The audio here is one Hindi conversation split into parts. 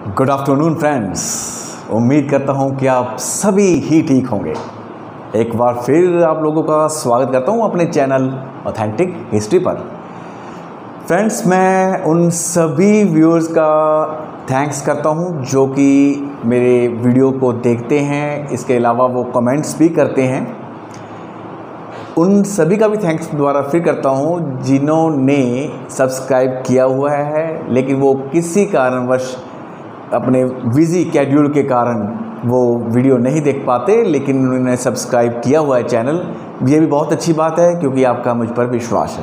Good afternoon friends. उम्मीद करता हूँ कि आप सभी ही ठीक होंगे। एक बार फिर आप लोगों का स्वागत करता हूँ अपने चैनल ऑथेंटिक हिस्ट्री पर। फ्रेंड्स, मैं उन सभी व्यूअर्स का थैंक्स करता हूँ जो कि मेरे वीडियो को देखते हैं, इसके अलावा वो कमेंट्स भी करते हैं। उन सभी का भी थैंक्स दोबारा फिर करता हूँ जिन्होंने सब्सक्राइब किया हुआ है, लेकिन वो किसी कारणवश अपने बिज़ी शेड्यूल के कारण वो वीडियो नहीं देख पाते, लेकिन उन्होंने सब्सक्राइब किया हुआ है चैनल। ये भी बहुत अच्छी बात है क्योंकि आपका मुझ पर विश्वास है।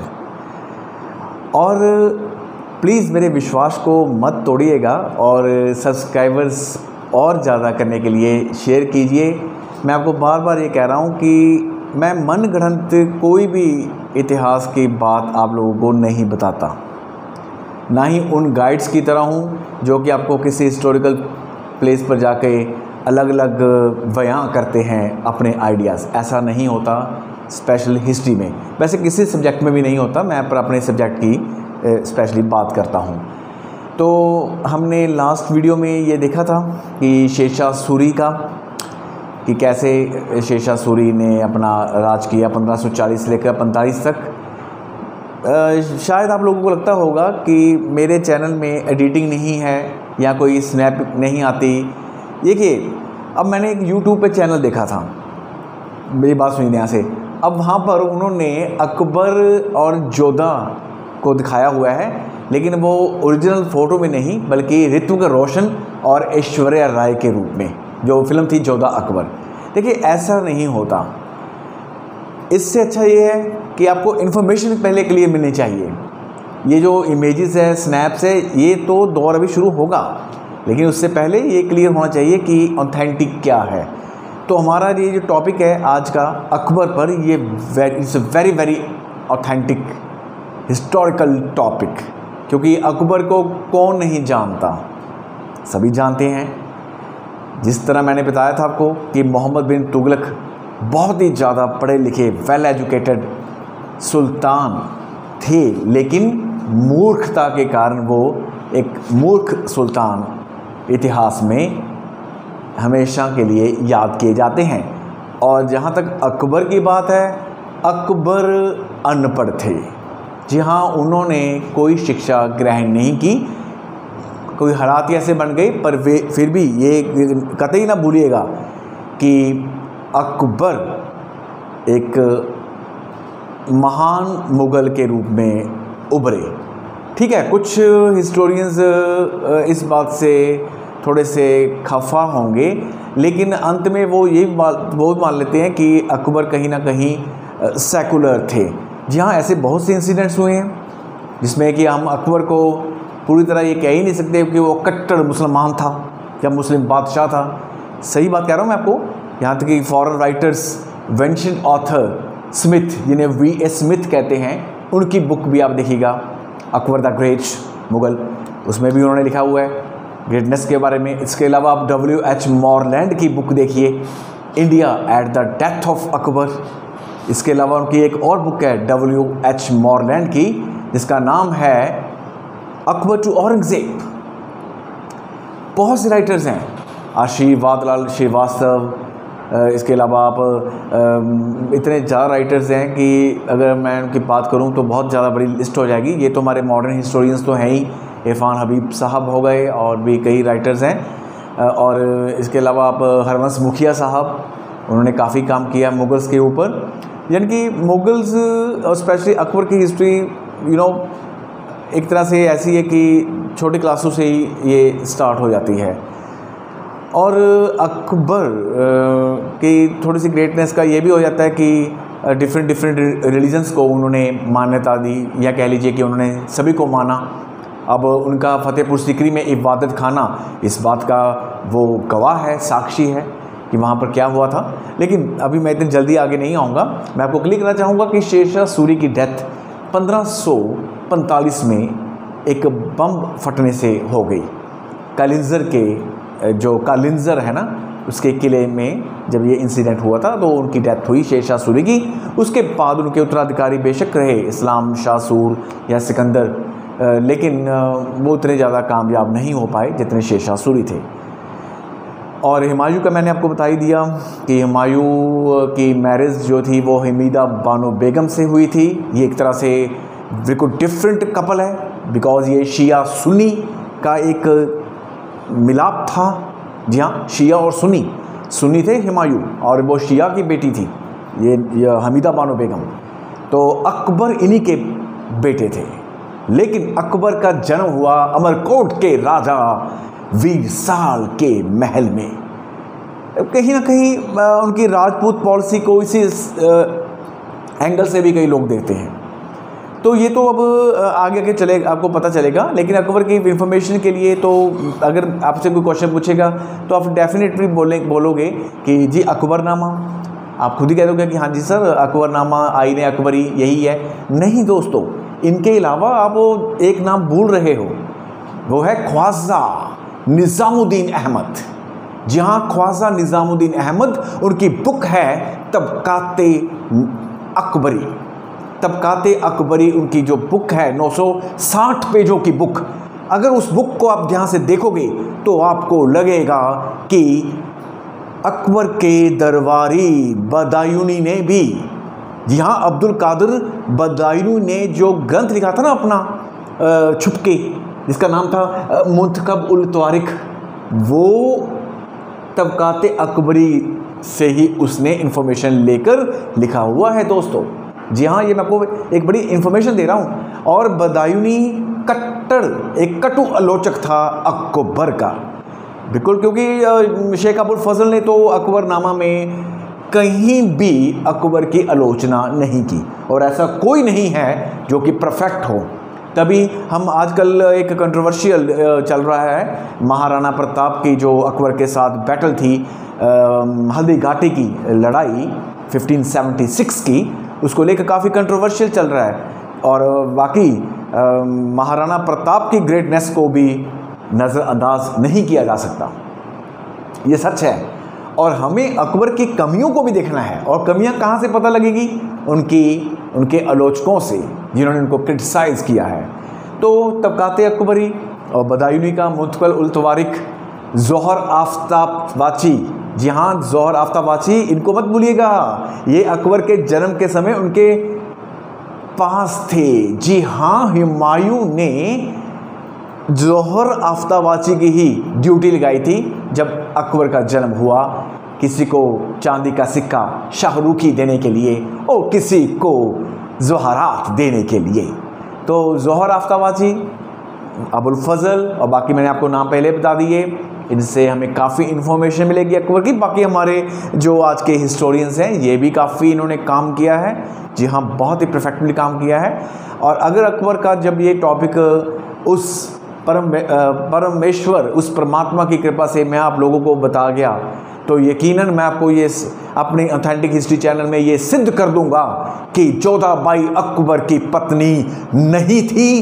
और प्लीज़ मेरे विश्वास को मत तोड़िएगा और सब्सक्राइबर्स और ज़्यादा करने के लिए शेयर कीजिए। मैं आपको बार बार ये कह रहा हूँ कि मैं मनगढ़ंत कोई भी इतिहास की बात आप लोगों को नहीं बताता, ना ही उन गाइड्स की तरह हूँ जो कि आपको किसी हिस्टोरिकल प्लेस पर जाके अलग अलग बयां करते हैं अपने आइडियाज़। ऐसा नहीं होता स्पेशल हिस्ट्री में, वैसे किसी सब्जेक्ट में भी नहीं होता। मैं पर अपने सब्जेक्ट की स्पेशली बात करता हूँ। तो हमने लास्ट वीडियो में ये देखा था कि शेरशाह सूरी का, कि कैसे शेरशाह सूरी ने अपना राज किया 1540 से लेकर 45 तक। शायद आप लोगों को लगता होगा कि मेरे चैनल में एडिटिंग नहीं है या कोई स्नैप नहीं आती। देखिए, अब मैंने एक यूट्यूब पे चैनल देखा था, मेरी बात सुनिए ध्यान से। अब वहाँ पर उन्होंने अकबर और जोधा को दिखाया हुआ है, लेकिन वो ओरिजिनल फ़ोटो में नहीं बल्कि ऋत्विक रोशन और ऐश्वर्या राय के रूप में, जो फिल्म थी जोधा अकबर। देखिए, ऐसा नहीं होता। इससे अच्छा ये है कि आपको इन्फॉर्मेशन पहले क्लियर मिलनी चाहिए। ये जो इमेजेस है, स्नैप्स है, ये तो दौर अभी शुरू होगा, लेकिन उससे पहले ये क्लियर होना चाहिए कि ऑथेंटिक क्या है। तो हमारा ये जो टॉपिक है आज का अकबर पर, ये it's very very authentic historical topic, क्योंकि अकबर को कौन नहीं जानता, सभी जानते हैं। जिस तरह मैंने बताया था आपको कि मोहम्मद बिन तुगलक बहुत ही ज़्यादा पढ़े लिखे वेल एजुकेटेड सुल्तान थे, लेकिन मूर्खता के कारण वो एक मूर्ख सुल्तान इतिहास में हमेशा के लिए याद किए जाते हैं। और जहाँ तक अकबर की बात है, अकबर अनपढ़ थे। जी हाँ, उन्होंने कोई शिक्षा ग्रहण नहीं की, कोई हराती ऐसे बन गई, पर वे फिर भी ये कतई ना भूलिएगा कि अकबर एक महान मुग़ल के रूप में उभरे। ठीक है, कुछ हिस्टोरियंस इस बात से थोड़े से खफा होंगे, लेकिन अंत में वो ये बहुत मान लेते हैं कि अकबर कहीं ना कहीं सेकुलर थे। जी हाँ, ऐसे बहुत से इंसिडेंट्स हुए हैं जिसमें कि हम अकबर को पूरी तरह ये कह ही नहीं सकते कि वो कट्टर मुसलमान था या मुस्लिम बादशाह था। सही बात कह रहा हूँ मैं आपको। यहाँ तक कि foreign writers, Vincent author Smith, जिन्हें V.S. स्मिथ कहते हैं, उनकी बुक भी आप देखिएगा, अकबर द ग्रेट मुग़ल, उसमें भी उन्होंने लिखा हुआ है ग्रेटनेस के बारे में। इसके अलावा आप W.H. मॉरलैंड की बुक देखिए, India at the death of Akbar. इसके अलावा उनकी एक और बुक है W.H. मॉरलैंड की, जिसका नाम है अकबर टू औरंगज़ेब। बहुत से राइटर्स हैं, आशीर्वाद लाल श्रीवास्तव, इसके अलावा आप इतने ज़्यादा राइटर्स हैं कि अगर मैं उनकी बात करूं तो बहुत ज़्यादा बड़ी लिस्ट हो जाएगी। ये तो हमारे मॉडर्न हिस्टोरियंस तो हैं ही, इरफान हबीब साहब हो गए, और भी कई राइटर्स हैं। और इसके अलावा आप हरवंश मुखिया साहब, उन्होंने काफ़ी काम किया मुग़ल्स के ऊपर। यानी कि मुग़ल्स और स्पेशली अकबर की हिस्ट्री एक तरह से ऐसी है कि छोटी क्लासों से ही ये स्टार्ट हो जाती है। और अकबर की थोड़ी सी ग्रेटनेस का ये भी हो जाता है कि डिफरेंट रिलीजन्स को उन्होंने मान्यता दी, या कह लीजिए कि उन्होंने सभी को माना। अब उनका फतेहपुर सीकरी में इबादत खाना इस बात का वो गवाह है, साक्षी है कि वहाँ पर क्या हुआ था। लेकिन अभी मैं इतनी जल्दी आगे नहीं आऊँगा। मैं आपको क्लियर करना चाहूँगा कि शेरशाह सूरी की डेथ 1545 में एक बम फटने से हो गई। कालिंजर के जो कालिंजर है ना, उसके किले में जब ये इंसिडेंट हुआ था तो उनकी डेथ हुई शेरशाह सूरी की। उसके बाद उनके उत्तराधिकारी बेशक रहे इस्लाम शाह सूर या सिकंदर, लेकिन वो उतने ज़्यादा कामयाब नहीं हो पाए जितने शेरशाह सूरी थे। और हुमायूं का मैंने आपको बता ही दिया कि हुमायूं की मैरिज जो थी वो हमीदा बानो बेगम से हुई थी। ये एक तरह से बिल्कुल डिफरेंट कपल है, बिकॉज़ ये शिया सुन्नी का एक मिलाप था। जी हाँ, शिया और सुन्नी थे हुमायूं, और वो शिया की बेटी थी ये हमीदा बानो बेगम। तो अकबर इन्हीं के बेटे थे। लेकिन अकबर का जन्म हुआ अमरकोट के राजा वीर साल के महल में। कहीं ना कहीं उनकी राजपूत पॉलिसी को इसी एंगल से भी कई लोग देखते हैं। तो ये तो अब आगे के चले आपको पता चलेगा। लेकिन अकबर की इंफॉर्मेशन के लिए तो अगर आपसे कोई क्वेश्चन पूछेगा तो आप डेफिनेटली बोलोगे कि जी अकबरनामा। आप खुद ही कह दोगे कि हाँ जी सर, अकबरनामा आईन अकबरी यही है। नहीं दोस्तों, इनके अलावा आप एक नाम भूल रहे हो, वो है ख्वाजा निज़ामुद्दीन अहमद। जी हाँ, ख्वाजा निज़ामुद्दीन अहमद, उनकी बुक है तबकाते अकबरी। तबकाते अकबरी उनकी जो बुक है 960 पेजों की बुक। अगर उस बुक को आप ध्यान से देखोगे तो आपको लगेगा कि अकबर के दरबारी बदायूनी ने भी, जी हाँ, अब्दुल कादिर बदायूनी ने जो ग्रंथ लिखा था ना अपना छुपके, जिसका नाम था मुंतखब उल तवारिख, वो तबकाते अकबरी से ही उसने इंफॉर्मेशन लेकर लिखा हुआ है दोस्तों। जी हाँ, ये मैं आपको एक बड़ी इंफॉर्मेशन दे रहा हूँ। और बदायूनी एक कटु आलोचक था अकबर का, बिल्कुल, क्योंकि शेख अबुल फजल ने तो अकबरनामा में कहीं भी अकबर की आलोचना नहीं की, और ऐसा कोई नहीं है जो कि परफेक्ट हो। तभी हम आजकल एक कंट्रोवर्शियल चल रहा है, महाराणा प्रताप की जो अकबर के साथ बैटल थी, हल्दी घाटी की लड़ाई 1576 की, उसको लेकर काफ़ी कंट्रोवर्शियल चल रहा है। और बाकी महाराणा प्रताप की ग्रेटनेस को भी नज़रअंदाज नहीं किया जा सकता, ये सच है। और हमें अकबर की कमियों को भी देखना है। और कमियां कहाँ से पता लगेगी? उनके आलोचकों से, जिन्होंने उनको क्रिटिसाइज़ किया है। तो तबकाते अकबरी और बदायूनी का मुंतखब उल तवारिख, ज़ोहर आफ्ताब वाची, जी हाँ, ज़ोहर आफ्ताब वाची, इनको मत भूलिएगा, ये अकबर के जन्म के समय उनके पास थे। जी हाँ, हुमायूं ने ज़ोहर आफ्ताब वाची की ही ड्यूटी लगाई थी जब अकबर का जन्म हुआ, किसी को चांदी का सिक्का शाहरुखी देने के लिए और किसी को ज़ोहरात देने के लिए। तो ज़ोहर आफ्ताब वाची, अबुल फजल, और बाकी मैंने आपको नाम पहले बता दिए। इनसे हमें काफ़ी इन्फॉर्मेशन मिलेगी अकबर की। बाकी हमारे जो आज के हिस्टोरियंस हैं, ये भी काफ़ी इन्होंने काम किया है। जी हाँ, बहुत ही परफेक्टली काम किया है। और अगर अकबर का जब ये टॉपिक उस परमेश्वर, उस परमात्मा की कृपा से मैं आप लोगों को बता गया, तो यकीनन मैं आपको ये अपनी ऑथेंटिक हिस्ट्री चैनल में ये सिद्ध कर दूंगा कि जोधाबाई अकबर की पत्नी नहीं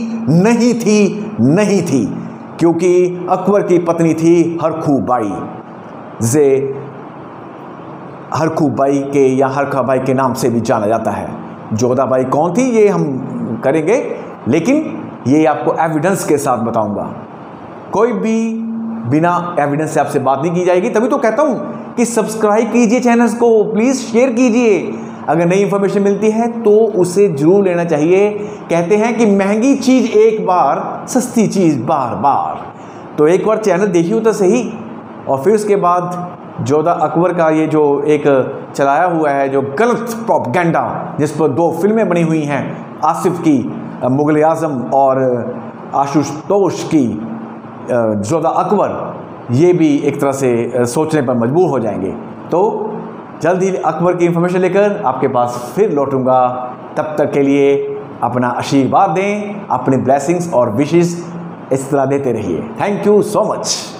थी, क्योंकि अकबर की पत्नी थी हरखू बाई के, या हरखा बाई के नाम से भी जाना जाता है। जोधाबाई कौन थी ये हम करेंगे, लेकिन ये आपको एविडेंस के साथ बताऊंगा। कोई भी बिना एविडेंस से आपसे बात नहीं की जाएगी। तभी तो कहता हूँ कि सब्सक्राइब कीजिए चैनल्स को, प्लीज़ शेयर कीजिए। अगर नई इन्फॉर्मेशन मिलती है तो उसे जरूर लेना चाहिए। कहते हैं कि महंगी चीज़ एक बार, सस्ती चीज़ बार बार। तो एक बार चैनल देखिए तो सही, और फिर उसके बाद जोधा अकबर का ये जो एक चलाया हुआ है जो गलत प्रोपेगेंडा, जिस पर 2 फिल्में बनी हुई हैं, आसिफ की मुग़ल आज़म और आशुतोष की जोधा अकबर, ये भी एक तरह से सोचने पर मजबूर हो जाएंगे। तो जल्द ही अकबर की इंफॉर्मेशन लेकर आपके पास फिर लौटूंगा। तब तक के लिए अपना आशीर्वाद दें, अपने ब्लेसिंग्स और विशेस इस तरह देते रहिए। Thank you so much.